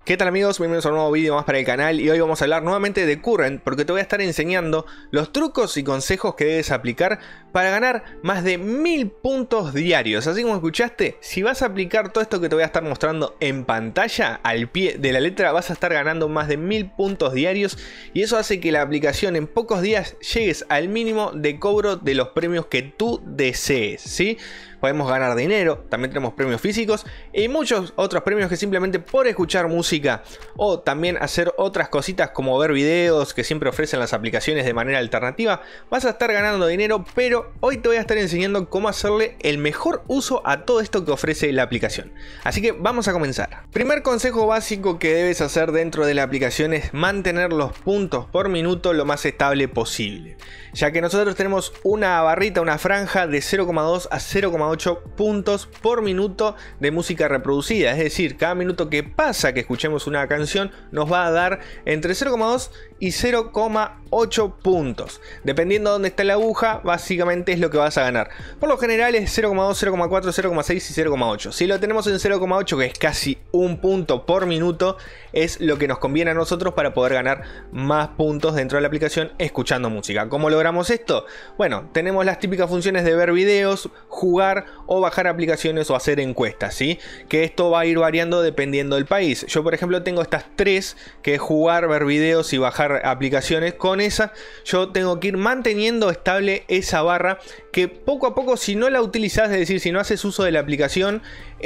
¿Qué tal amigos? Bienvenidos a un nuevo vídeo más para el canal y hoy vamos a hablar nuevamente de Current porque te voy a estar enseñando los trucos y consejos que debes aplicar para ganar más de 1000 puntos diarios. Así como escuchaste, si vas a aplicar todo esto que te voy a estar mostrando en pantalla, al pie de la letra, vas a estar ganando más de 1000 puntos diarios y eso hace que la aplicación en pocos días llegues al mínimo de cobro de los premios que tú desees, ¿sí? Podemos ganar dinero, también tenemos premios físicos y muchos otros premios que simplemente por escuchar música o también hacer otras cositas como ver videos que siempre ofrecen las aplicaciones de manera alternativa, vas a estar ganando dinero, pero hoy te voy a estar enseñando cómo hacerle el mejor uso a todo esto que ofrece la aplicación. Así que vamos a comenzar. Primer consejo básico que debes hacer dentro de la aplicación es mantener los puntos por minuto lo más estable posible, ya que nosotros tenemos una barrita, una franja de 0,2 a 0,8 puntos por minuto de música reproducida, es decir, cada minuto que pasa que escuchemos una canción nos va a dar entre 0,2 y 0,8 puntos. Dependiendo de dónde está la aguja, básicamente es lo que vas a ganar. Por lo general es 0,2, 0,4, 0,6 y 0,8. Si lo tenemos en 0,8, que es casi un punto por minuto, es lo que nos conviene a nosotros para poder ganar más puntos dentro de la aplicación escuchando música. ¿Cómo logramos esto? Bueno, tenemos las típicas funciones de ver videos, jugar o bajar aplicaciones o hacer encuestas, ¿sí? Que esto va a ir variando dependiendo del país. Yo, por ejemplo, tengo estas tres, que es jugar, ver videos y bajar aplicaciones. Con esa yo tengo que ir manteniendo estable esa barra que poco a poco, si no la utilizas, es decir, si no haces uso de la aplicación,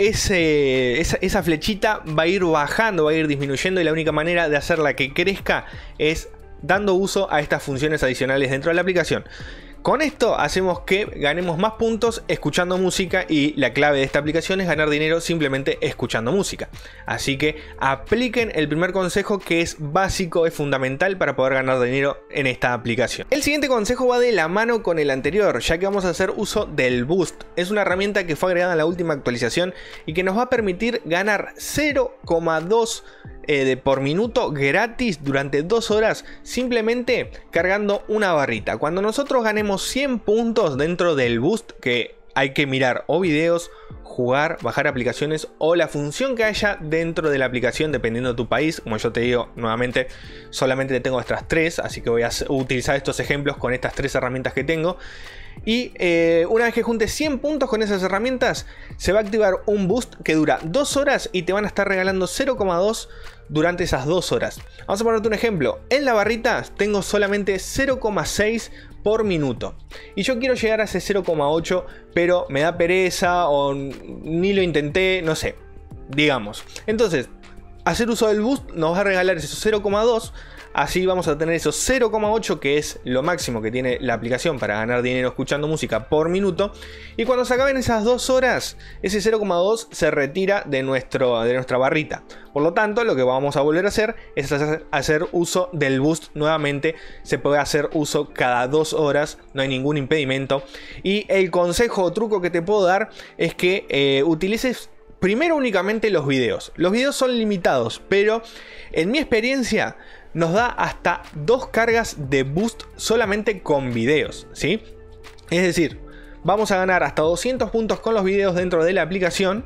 esa flechita va a ir bajando, va a ir disminuyendo, y la única manera de hacerla que crezca es dando uso a estas funciones adicionales dentro de la aplicación. Con esto hacemos que ganemos más puntos escuchando música, y la clave de esta aplicación es ganar dinero simplemente escuchando música. Así que apliquen el primer consejo, que es básico, es fundamental para poder ganar dinero en esta aplicación. El siguiente consejo va de la mano con el anterior, ya que vamos a hacer uso del Boost. Es una herramienta que fue agregada en la última actualización y que nos va a permitir ganar 0,2 por minuto gratis durante 2 horas simplemente cargando una barrita. Cuando nosotros ganemos 100 puntos dentro del Boost, que hay que mirar o videos, jugar, bajar aplicaciones o la función que haya dentro de la aplicación dependiendo de tu país. Como yo te digo nuevamente, solamente tengo estas tres, así que voy a utilizar estos ejemplos con estas tres herramientas que tengo. Y una vez que juntes 100 puntos con esas herramientas, se va a activar un Boost que dura 2 horas y te van a estar regalando 0,2 durante esas 2 horas. Vamos a ponerte un ejemplo. En la barrita tengo solamente 0,6 por minuto y yo quiero llegar a ese 0,8, pero me da pereza o ni lo intenté, no sé, digamos. Entonces, hacer uso del Boost nos va a regalar esos 0,2. Así vamos a tener esos 0,8, que es lo máximo que tiene la aplicación para ganar dinero escuchando música por minuto. Y cuando se acaben esas 2 horas, ese 0,2 se retira de nuestra barrita. Por lo tanto, lo que vamos a volver a hacer es hacer uso del Boost nuevamente. Se puede hacer uso cada 2 horas, no hay ningún impedimento. Y el consejo o truco que te puedo dar es que utilices primero únicamente los videos. Los videos son limitados, pero en mi experiencia nos da hasta 2 cargas de Boost solamente con videos, ¿sí? Es decir, vamos a ganar hasta 200 puntos con los videos dentro de la aplicación,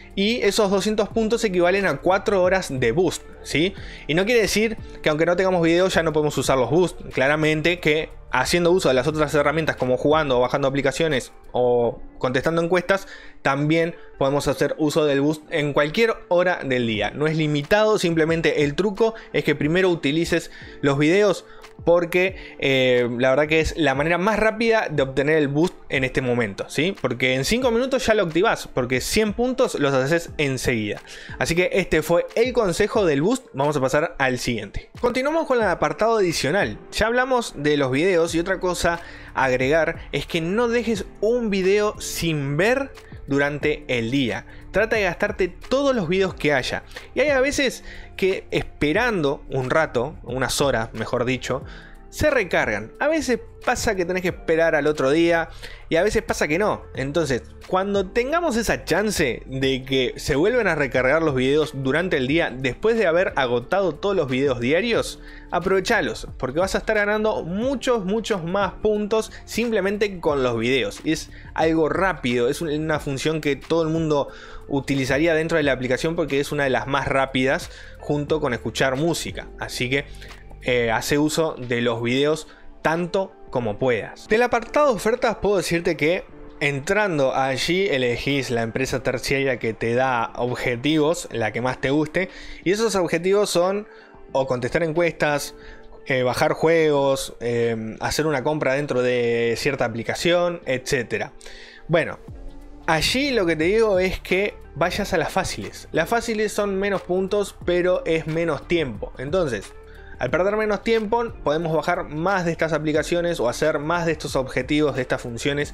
y esos 200 puntos equivalen a 4 horas de Boost, ¿sí? Y no quiere decir que aunque no tengamos videos ya no podemos usar los Boost. Claramente que haciendo uso de las otras herramientas como jugando o bajando aplicaciones o contestando encuestas, también podemos hacer uso del Boost en cualquier hora del día. No es limitado, simplemente el truco es que primero utilices los videos, porque la verdad que es la manera más rápida de obtener el Boost en este momento, ¿sí? Porque en 5 minutos ya lo activás, porque 100 puntos los haces enseguida. Así que este fue el consejo del Boost. Vamos a pasar al siguiente. Continuamos con el apartado adicional. Ya hablamos de los videos, y otra cosa a agregar es que no dejes un video sin ver durante el día. Trata de gastarte todos los videos que haya. Y hay a veces que esperando un rato, unas horas mejor dicho, se recargan. A veces pasa que tenés que esperar al otro día y a veces pasa que no. Entonces, cuando tengamos esa chance de que se vuelvan a recargar los videos durante el día después de haber agotado todos los videos diarios, aprovechalos, porque vas a estar ganando muchos más puntos simplemente con los videos. Es algo rápido, es una función que todo el mundo utilizaría dentro de la aplicación porque es una de las más rápidas junto con escuchar música. Así que hace uso de los videos tanto como puedas. Del apartado de ofertas puedo decirte que entrando allí elegís la empresa terciaria que te da objetivos, la que más te guste, y esos objetivos son o contestar encuestas, bajar juegos, hacer una compra dentro de cierta aplicación, etc. Bueno, allí lo que te digo es que vayas a las fáciles. Las fáciles son menos puntos, pero es menos tiempo. Entonces, al perder menos tiempo, podemos bajar más de estas aplicaciones o hacer más de estos objetivos, de estas funciones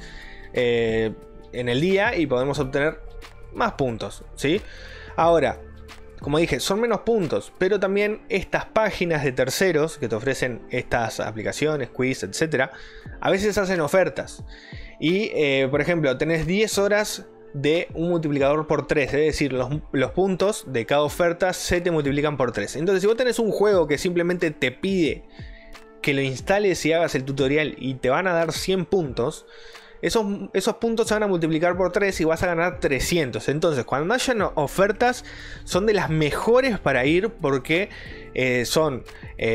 en el día, y podemos obtener más puntos, ¿sí? Ahora, como dije, son menos puntos, pero también estas páginas de terceros que te ofrecen estas aplicaciones, quiz, etc., a veces hacen ofertas. Y, por ejemplo, tenés 10 horas de un multiplicador por 3, es decir, los puntos de cada oferta se te multiplican por 3. Entonces, si vos tenés un juego que simplemente te pide que lo instales y hagas el tutorial y te van a dar 100 puntos, esos puntos se van a multiplicar por 3 y vas a ganar 300. Entonces, cuando hayan ofertas, son de las mejores para ir porque son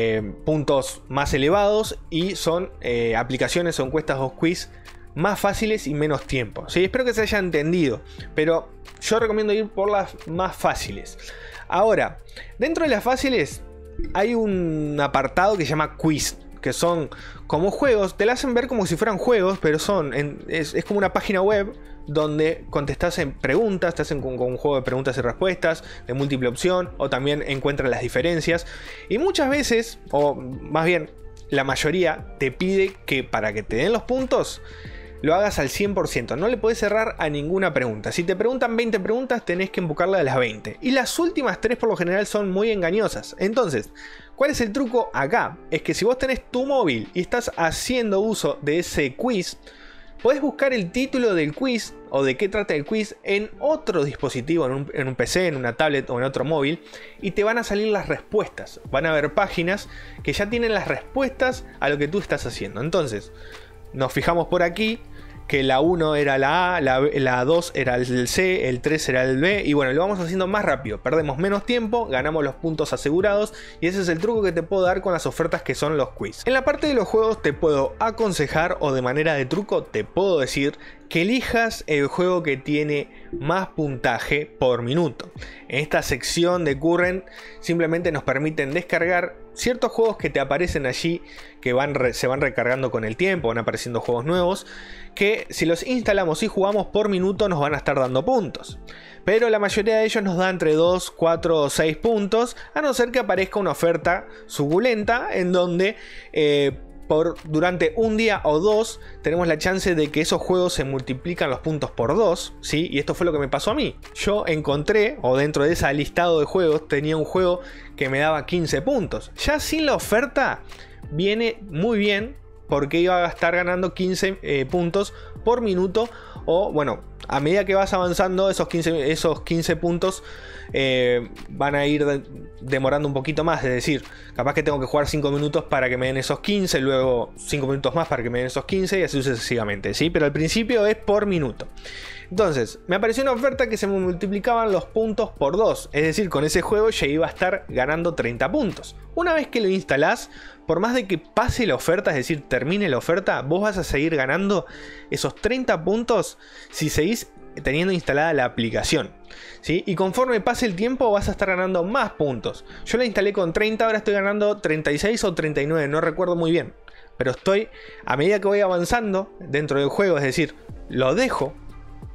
puntos más elevados y son aplicaciones o encuestas o quiz más fáciles y menos tiempo. ¿Sí? Espero que se haya entendido, pero yo recomiendo ir por las más fáciles. Ahora, dentro de las fáciles hay un apartado que se llama quiz, que son como juegos, te la hacen ver como si fueran juegos, pero es como una página web donde contestas en preguntas, te hacen con un juego de preguntas y respuestas, de múltiple opción, o también encuentran las diferencias. Y muchas veces, o más bien la mayoría, te pide que para que te den los puntos, lo hagas al 100%, no le podés cerrar a ninguna pregunta. Si te preguntan 20 preguntas, tenés que empujarle a las 20. Y las últimas 3 por lo general son muy engañosas. Entonces, ¿cuál es el truco acá? Es que si vos tenés tu móvil y estás haciendo uso de ese quiz, podés buscar el título del quiz o de qué trata el quiz en otro dispositivo, en un PC, en una tablet o en otro móvil, y te van a salir las respuestas. Van a haber páginas que ya tienen las respuestas a lo que tú estás haciendo. Entonces, nos fijamos por aquí que la 1 era la A, la 2 era el C, el 3 era el B, y bueno, lo vamos haciendo más rápido, perdemos menos tiempo, ganamos los puntos asegurados, y ese es el truco que te puedo dar con las ofertas que son los quiz. En la parte de los juegos te puedo aconsejar, o de manera de truco te puedo decir, que elijas el juego que tiene más puntaje por minuto. En esta sección de Current simplemente nos permiten descargar ciertos juegos que te aparecen allí, que se van recargando con el tiempo, van apareciendo juegos nuevos, que si los instalamos y jugamos por minuto nos van a estar dando puntos. Pero la mayoría de ellos nos da entre 2, 4 o 6 puntos, a no ser que aparezca una oferta suculenta en donde durante un día o dos tenemos la chance de que esos juegos se multiplican los puntos por 2, ¿sí? Y esto fue lo que me pasó a mí. Yo encontré, o dentro de ese listado de juegos, tenía un juego que me daba 15 puntos. Ya sin la oferta viene muy bien, porque iba a estar ganando 15 puntos por minuto, o bueno, a medida que vas avanzando esos 15 puntos van a ir demorando un poquito más, es decir, capaz que tengo que jugar 5 minutos para que me den esos 15, luego 5 minutos más para que me den esos 15 y así sucesivamente, ¿sí? Pero al principio es por minuto. Entonces, me apareció una oferta que se me multiplicaban los puntos por 2, es decir, con ese juego ya iba a estar ganando 30 puntos. Una vez que lo instalás, por más de que pase la oferta, es decir, termine la oferta, vos vas a seguir ganando esos 30 puntos si seguís teniendo instalada la aplicación, ¿sí? Y conforme pase el tiempo vas a estar ganando más puntos. Yo la instalé con 30, ahora estoy ganando 36 o 39, no recuerdo muy bien. Pero a medida que voy avanzando dentro del juego, es decir, lo dejo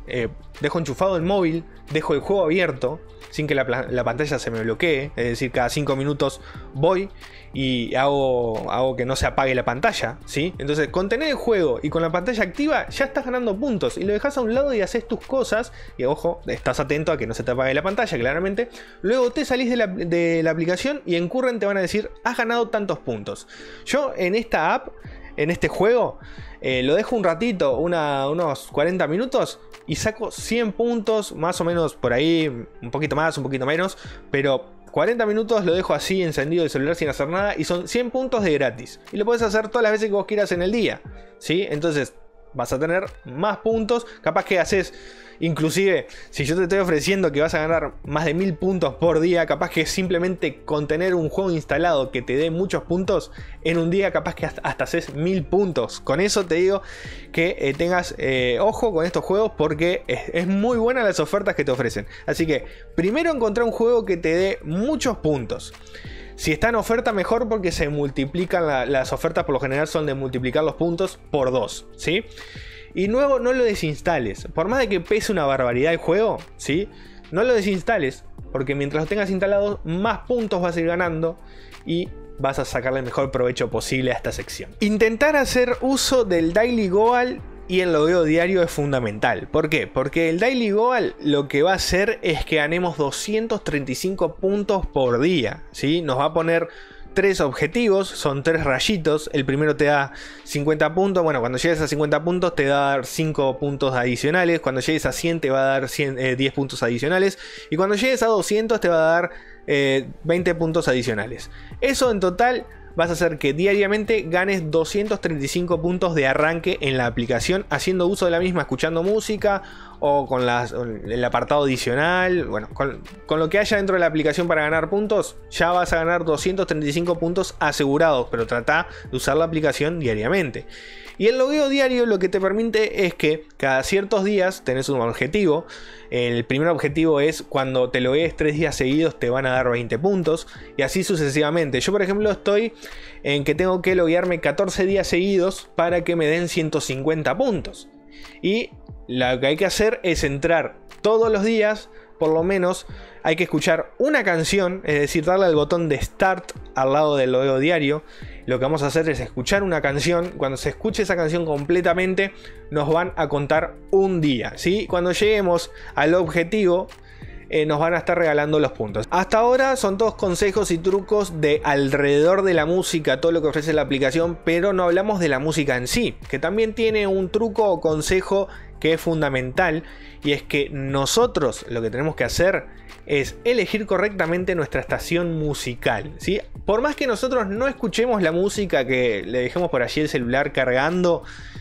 dejo enchufado el móvil, dejo el juego abierto sin que la pantalla se me bloquee, es decir, cada 5 minutos voy y hago que no se apague la pantalla, ¿sí? Entonces, con tener el juego y con la pantalla activa, ya estás ganando puntos y lo dejas a un lado y haces tus cosas. Y ojo, estás atento a que no se te apague la pantalla, claramente. Luego te salís de la aplicación y en Current te van a decir, has ganado tantos puntos. Yo en esta app, en este juego, lo dejo un ratito, unos 40 minutos y saco 100 puntos, más o menos por ahí, un poquito más, un poquito menos, pero 40 minutos lo dejo así encendido el celular sin hacer nada y son 100 puntos de gratis. Y lo puedes hacer todas las veces que vos quieras en el día, ¿sí? Entonces vas a tener más puntos, capaz que haces... Inclusive, si yo te estoy ofreciendo que vas a ganar más de 1000 puntos por día, capaz que simplemente con tener un juego instalado que te dé muchos puntos en un día, capaz que hasta haces 1000 puntos. Con eso te digo que tengas ojo con estos juegos porque es muy buena las ofertas que te ofrecen. Así que primero encontrar un juego que te dé muchos puntos. Si está en oferta, mejor, porque se multiplican las ofertas, por lo general son de multiplicar los puntos por 2, ¿sí? Y luego no lo desinstales. Por más de que pese una barbaridad el juego, ¿sí? No lo desinstales, porque mientras lo tengas instalado, más puntos vas a ir ganando y vas a sacarle el mejor provecho posible a esta sección. Intentar hacer uso del Daily Goal y el logueo diario es fundamental. ¿Por qué? Porque el Daily Goal lo que va a hacer es que ganemos 235 puntos por día, ¿sí? Nos va a poner 3 objetivos, son 3 rayitos. El primero te da 50 puntos. Bueno, cuando llegues a 50 puntos te va a dar 5 puntos adicionales. Cuando llegues a 100 te va a dar 10 puntos adicionales. Y cuando llegues a 200 te va a dar 20 puntos adicionales. Eso en total vas a hacer que diariamente ganes 235 puntos de arranque en la aplicación, haciendo uso de la misma, escuchando música o con el apartado adicional. Bueno, con lo que haya dentro de la aplicación para ganar puntos, ya vas a ganar 235 puntos asegurados, pero trata de usar la aplicación diariamente. Y el logueo diario lo que te permite es que cada ciertos días tenés un objetivo. El primer objetivo es cuando te loguees 3 días seguidos te van a dar 20 puntos. Y así sucesivamente. Yo por ejemplo estoy en que tengo que loguearme 14 días seguidos para que me den 150 puntos. Y lo que hay que hacer es entrar todos los días. Por lo menos hay que escuchar una canción, es decir, darle al botón de Start al lado del logueo diario. Lo que vamos a hacer es escuchar una canción. Cuando se escuche esa canción completamente, nos van a contar un día, ¿sí? Cuando lleguemos al objetivo, nos van a estar regalando los puntos. Hasta ahora son todos consejos y trucos de alrededor de la música, todo lo que ofrece la aplicación, pero no hablamos de la música en sí, que también tiene un truco o consejo que es fundamental, y es que nosotros lo que tenemos que hacer es elegir correctamente nuestra estación musical, ¿sí? Por más que nosotros no escuchemos la música, que le dejemos por allí el celular cargando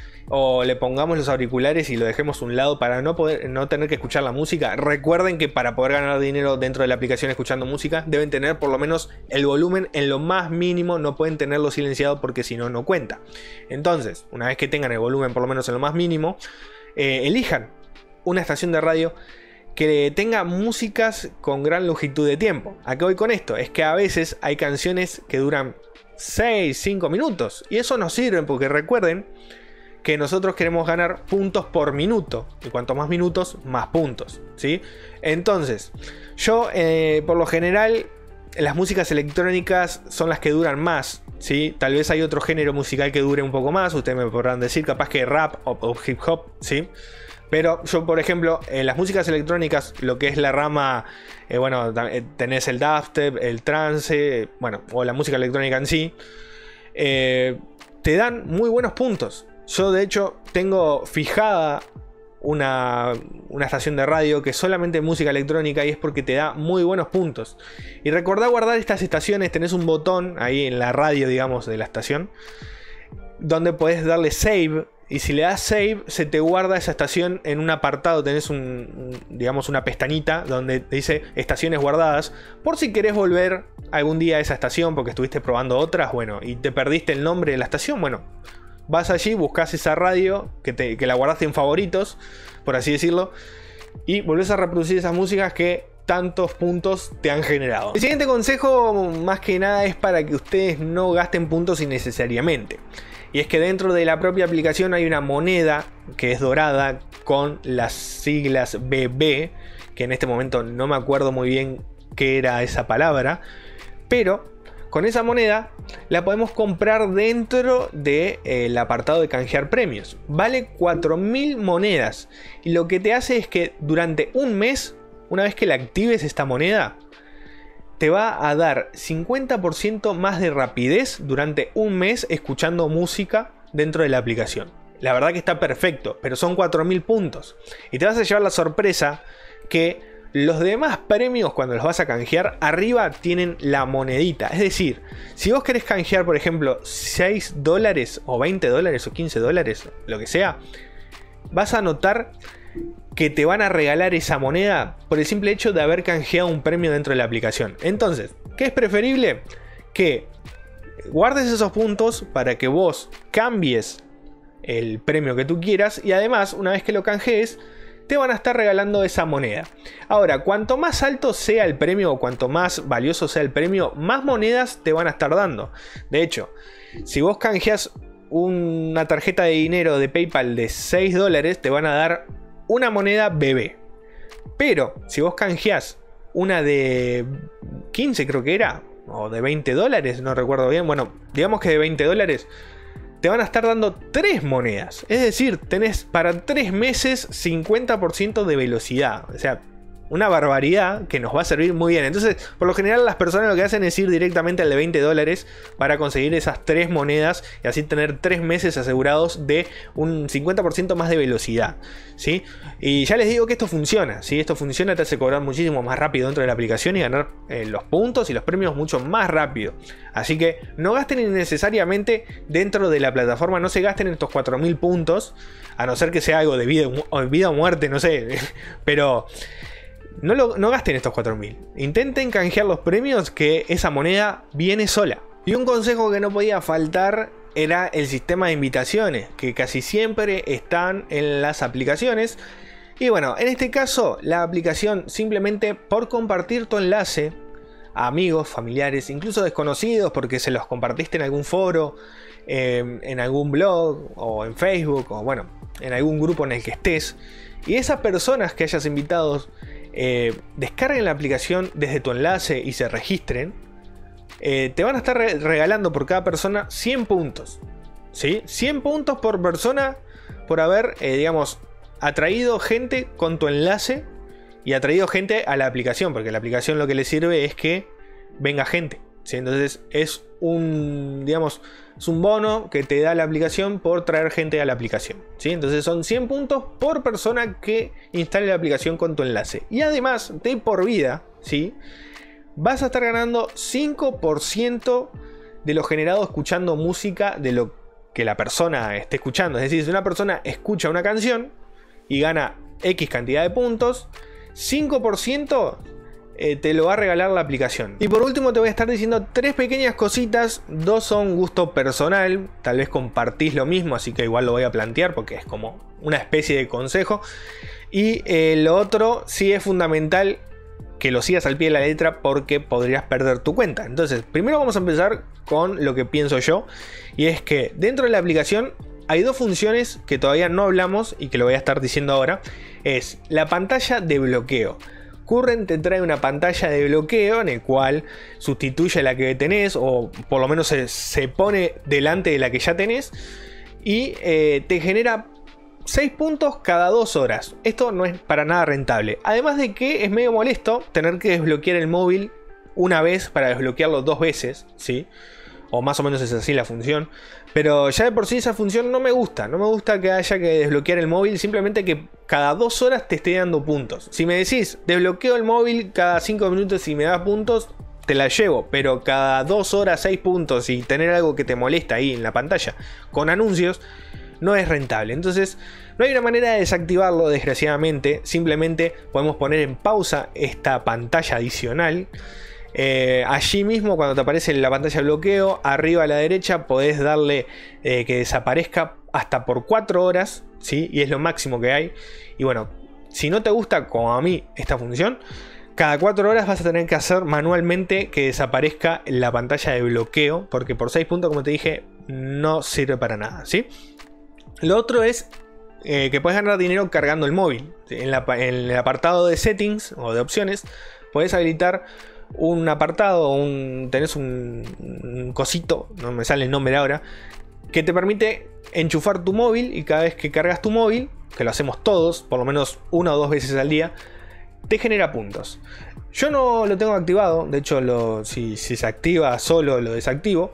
o le pongamos los auriculares y lo dejemos a un lado para no tener que escuchar la música, recuerden que para poder ganar dinero dentro de la aplicación escuchando música deben tener por lo menos el volumen en lo más mínimo, no pueden tenerlo silenciado porque si no, no cuenta. Entonces, una vez que tengan el volumen por lo menos en lo más mínimo, elijan una estación de radio que tenga músicas con gran longitud de tiempo. ¿A qué voy con esto? Es que a veces hay canciones que duran 6, 5 minutos y eso nos sirve porque recuerden que nosotros queremos ganar puntos por minuto y cuanto más minutos, más puntos, ¿sí? Entonces, yo por lo general las músicas electrónicas son las que duran más, ¿sí? Tal vez hay otro género musical que dure un poco más, ustedes me podrán decir, capaz que rap o hip hop, ¿sí? Pero yo, por ejemplo, en las músicas electrónicas, lo que es la rama, bueno, tenés el dubstep, el trance, bueno, o la música electrónica en sí, te dan muy buenos puntos. Yo, de hecho, tengo fijada una estación de radio que es solamente música electrónica y es porque te da muy buenos puntos. Y recordá guardar estas estaciones, tenés un botón ahí en la radio, digamos, de la estación, donde podés darle save. Y si le das save, se te guarda esa estación en un apartado. Tenés digamos una pestañita donde te dice estaciones guardadas. Por si querés volver algún día a esa estación porque estuviste probando otras, bueno, y te perdiste el nombre de la estación, bueno, vas allí, buscas esa radio que la guardaste en favoritos, por así decirlo, y volvés a reproducir esas músicas que tantos puntos te han generado. El siguiente consejo, más que nada, es para que ustedes no gasten puntos innecesariamente. Y es que dentro de la propia aplicación hay una moneda que es dorada con las siglas BB, que en este momento no me acuerdo muy bien qué era esa palabra, pero con esa moneda la podemos comprar dentro del apartado de canjear premios. Vale 4000 monedas y lo que te hace es que durante un mes, una vez que la actives esta moneda, te va a dar 50% más de rapidez durante un mes escuchando música dentro de la aplicación. La verdad que está perfecto, pero son 4000 puntos. Y te vas a llevar la sorpresa que los demás premios, cuando los vas a canjear, arriba tienen la monedita. Es decir, si vos querés canjear, por ejemplo, $6 o $20 o $15, lo que sea, vas a notar que te van a regalar esa moneda por el simple hecho de haber canjeado un premio dentro de la aplicación. Entonces, ¿qué es preferible? Que guardes esos puntos para que vos cambies el premio que tú quieras y además, una vez que lo canjees, te van a estar regalando esa moneda. Ahora, cuanto más alto sea el premio o cuanto más valioso sea el premio, más monedas te van a estar dando. De hecho, si vos canjeas una tarjeta de dinero de PayPal de $6, te van a dar una moneda BB. Pero si vos canjeás una de 15, creo que era, o de $20, no recuerdo bien, bueno, digamos que de $20, te van a estar dando 3 monedas. Es decir, tenés para 3 meses 50% de velocidad. O sea, una barbaridad que nos va a servir muy bien. Entonces, por lo general las personas lo que hacen es ir directamente al de $20 para conseguir esas 3 monedas y así tener 3 meses asegurados de un 50% más de velocidad, ¿sí? Y ya les digo que esto funciona, ¿sí? Esto funciona, te hace cobrar muchísimo más rápido dentro de la aplicación y ganar los puntos y los premios mucho más rápido. Así que no gasten innecesariamente dentro de la plataforma, no se gasten estos 4000 puntos, a no ser que sea algo de vida o muerte, no sé, pero no gasten estos 4000. Intenten canjear los premios, que esa moneda viene sola. Y un consejo que no podía faltar era el sistema de invitaciones, que casi siempre están en las aplicaciones. Y bueno, en este caso la aplicación, simplemente por compartir tu enlace a amigos, familiares, incluso desconocidos, porque se los compartiste en algún foro, en algún blog o en Facebook, o bueno, en algún grupo en el que estés, y esas personas que hayas invitado descarguen la aplicación desde tu enlace y se registren, te van a estar regalando por cada persona 100 puntos, ¿sí? 100 puntos por persona por haber, digamos, atraído gente con tu enlace y atraído gente a la aplicación, porque la aplicación lo que le sirve es que venga gente, ¿sí? Entonces es un, digamos, es un bono que te da la aplicación por traer gente a la aplicación, ¿sí? Entonces son 100 puntos por persona que instale la aplicación con tu enlace. Y además, de por vida, ¿sí?, vas a estar ganando 5% de lo generado escuchando música de lo que la persona esté escuchando. Es decir, si una persona escucha una canción y gana X cantidad de puntos, 5% te lo va a regalar la aplicación. Y por último te voy a estar diciendo 3 pequeñas cositas. 2 son gusto personal, tal vez compartís lo mismo, así que igual lo voy a plantear porque es como una especie de consejo. Y lo otro sí es fundamental que lo sigas al pie de la letra, porque podrías perder tu cuenta. Entonces, primero vamos a empezar con lo que pienso yo, y es que dentro de la aplicación hay 2 funciones que todavía no hablamos y que lo voy a estar diciendo ahora. Es la pantalla de bloqueo. Current te trae una pantalla de bloqueo en el cual sustituye a la que tenés, o por lo menos se pone delante de la que ya tenés, y te genera 6 puntos cada 2 horas. Esto no es para nada rentable. Además de que es medio molesto tener que desbloquear el móvil una vez para desbloquearlo 2 veces, ¿sí? O más o menos es así la función. Pero ya de por sí esa función no me gusta. No me gusta que haya que desbloquear el móvil. Simplemente que cada 2 horas te esté dando puntos. Si me decís, desbloqueo el móvil cada 5 minutos y me da puntos, te la llevo. Pero cada 2 horas 6 puntos y tener algo que te molesta ahí en la pantalla con anuncios, no es rentable. Entonces no hay una manera de desactivarlo, desgraciadamente. Simplemente podemos poner en pausa esta pantalla adicional. Allí mismo, cuando te aparece la pantalla de bloqueo, arriba a la derecha podés darle que desaparezca hasta por 4 horas, ¿sí? Y es lo máximo que hay. Y bueno, si no te gusta, como a mí, esta función, cada 4 horas vas a tener que hacer manualmente que desaparezca la pantalla de bloqueo, porque por 6 puntos, como te dije, no sirve para nada, ¿sí? Lo otro es que puedes ganar dinero cargando el móvil. En el apartado de settings o de opciones, puedes habilitar un apartado, tenés un cosito, no me sale el nombre ahora, que te permite enchufar tu móvil, y cada vez que cargas tu móvil, que lo hacemos todos, por lo menos 1 o 2 veces al día, te genera puntos. Yo no lo tengo activado, de hecho si se activa solo lo desactivo,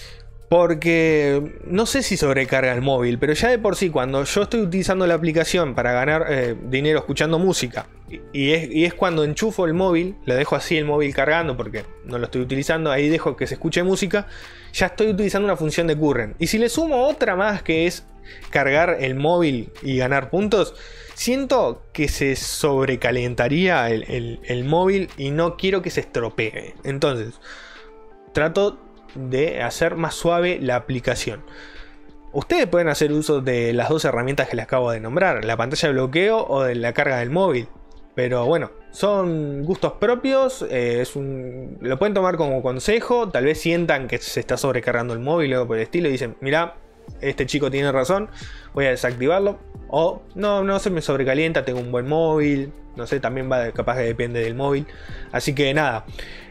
porque no sé si sobrecarga el móvil, pero ya de por sí cuando yo estoy utilizando la aplicación para ganar dinero escuchando música, y es cuando enchufo el móvil, lo dejo así el móvil cargando porque no lo estoy utilizando, ahí dejo que se escuche música, ya estoy utilizando una función de Current. Y si le sumo otra más, que es cargar el móvil y ganar puntos, siento que se sobrecalentaría el móvil y no quiero que se estropee. Entonces trato de hacer más suave la aplicación. Ustedes pueden hacer uso de las dos herramientas que les acabo de nombrar, la pantalla de bloqueo o de la carga del móvil, pero bueno, son gustos propios. Lo pueden tomar como consejo. Tal vez sientan que se está sobrecargando el móvil o algo por el estilo y dicen, mirá, este chico tiene razón, voy a desactivarlo. O no se me sobrecalienta, tengo un buen móvil, no sé, también capaz que depende del móvil. Así que nada,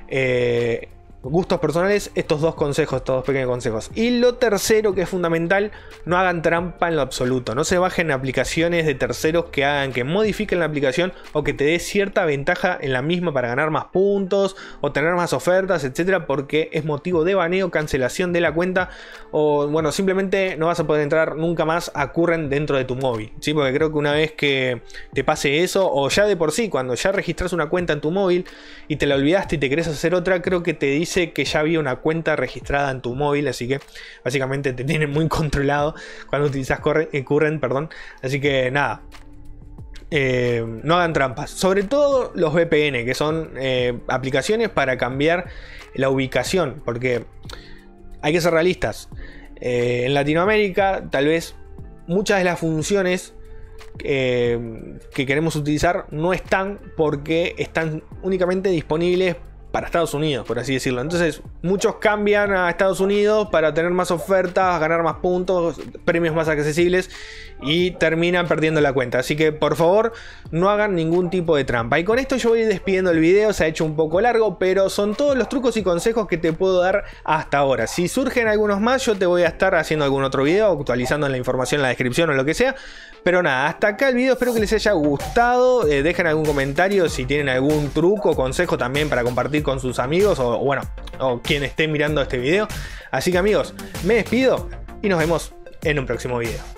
gustos personales, estos dos pequeños consejos. Y lo tercero, que es fundamental, no hagan trampa en lo absoluto. No se bajen aplicaciones de terceros que modifiquen la aplicación o que te dé cierta ventaja en la misma para ganar más puntos o tener más ofertas, etcétera, porque es motivo de baneo, cancelación de la cuenta, o bueno, simplemente no vas a poder entrar nunca más a Current dentro de tu móvil, ¿sí? Porque creo que una vez que te pase eso, o ya de por sí, cuando ya registras una cuenta en tu móvil y te la olvidaste y te querés hacer otra, creo que te dice que ya había una cuenta registrada en tu móvil, así que básicamente te tienen muy controlado cuando utilizas Current, perdón. Así que nada, no hagan trampas, sobre todo los VPN, que son aplicaciones para cambiar la ubicación, porque hay que ser realistas. En Latinoamérica tal vez muchas de las funciones que queremos utilizar no están, porque están únicamente disponibles para Estados Unidos, por así decirlo. Entonces muchos cambian a Estados Unidos para tener más ofertas, ganar más puntos, premios más accesibles, y terminan perdiendo la cuenta. Así que por favor no hagan ningún tipo de trampa. Y con esto yo voy despidiendo el video. Se ha hecho un poco largo, pero son todos los trucos y consejos que te puedo dar hasta ahora. Si surgen algunos más, yo te voy a estar haciendo algún otro video, actualizando la información en la descripción o lo que sea. Pero nada, hasta acá el video, espero que les haya gustado. Dejen algún comentario si tienen algún truco o consejo también para compartir con sus amigos, o bueno, o quien esté mirando este video. Así que amigos, me despido y nos vemos en un próximo video.